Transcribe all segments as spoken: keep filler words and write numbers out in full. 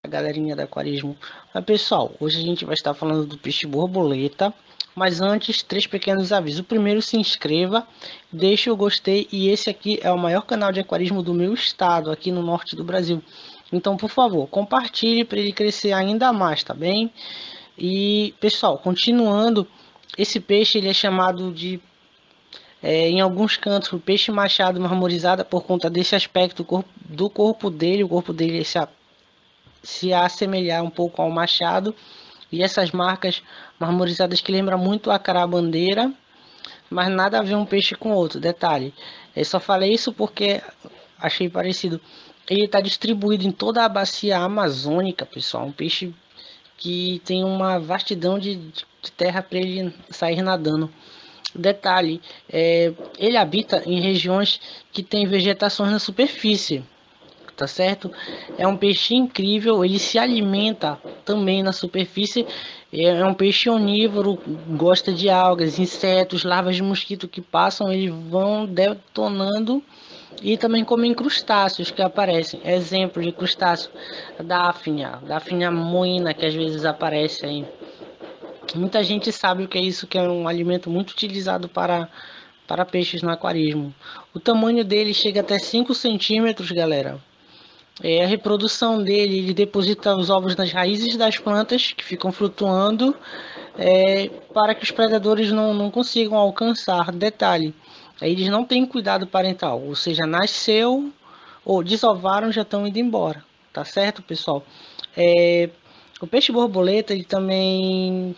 galerinha da Aquarismo. Mas pessoal, hoje a gente vai estar falando do peixe borboleta. Mas antes, três pequenos avisos. O primeiro, se inscreva, deixe o gostei. E esse aqui é o maior canal de aquarismo do meu estado, aqui no norte do Brasil. Então, por favor, compartilhe para ele crescer ainda mais, tá bem? E pessoal, continuando, esse peixe ele é chamado de é, em alguns cantos o peixe machado marmorizado por conta desse aspecto do corpo dele. O corpo dele se, a, se assemelhar um pouco ao machado, e essas marcas marmorizadas que lembram muito a carabandeira, mas nada a ver um peixe com outro. Detalhe, eu só falei isso porque achei parecido. Ele está distribuído em toda a bacia amazônica, pessoal. Um peixe que tem uma vastidão de, de terra para ele sair nadando. Detalhe, é, ele habita em regiões que tem vegetações na superfície, tá certo? É um peixe incrível, ele se alimenta também na superfície. É um peixe onívoro, gosta de algas, insetos, larvas de mosquito que passam, eles vão detonando. E também comem crustáceos que aparecem. Exemplo de crustáceo, Daphnia, Daphnia moina, que às vezes aparece aí. Muita gente sabe o que é isso, que é um alimento muito utilizado para, para peixes no aquarismo. O tamanho dele chega até cinco centímetros, galera. É, a reprodução dele, ele deposita os ovos nas raízes das plantas que ficam flutuando, é, para que os predadores não, não consigam alcançar. Detalhe, eles não têm cuidado parental, ou seja, nasceu ou desovaram, já estão indo embora, tá certo, pessoal? É, o peixe borboleta, ele também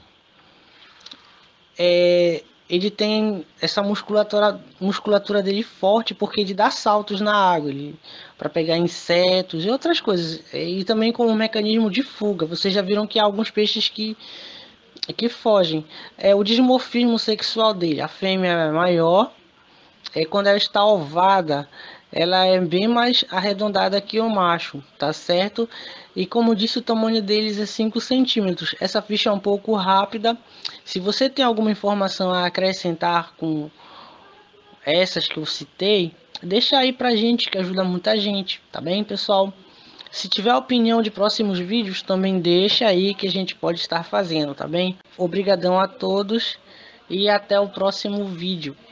é, ele tem essa musculatura, musculatura dele forte, porque ele dá saltos na água para pegar insetos e outras coisas. E também como um mecanismo de fuga. Vocês já viram que há alguns peixes que, que fogem. É o dimorfismo sexual dele. A fêmea é maior, é quando ela está ovada, ela é bem mais arredondada que o macho, tá certo? E como disse, o tamanho deles é cinco centímetros. Essa ficha é um pouco rápida. Se você tem alguma informação a acrescentar com essas que eu citei, deixa aí pra gente, que ajuda muita gente, tá bem, pessoal? Se tiver opinião de próximos vídeos, também deixa aí que a gente pode estar fazendo, tá bem? Obrigadão a todos e até o próximo vídeo.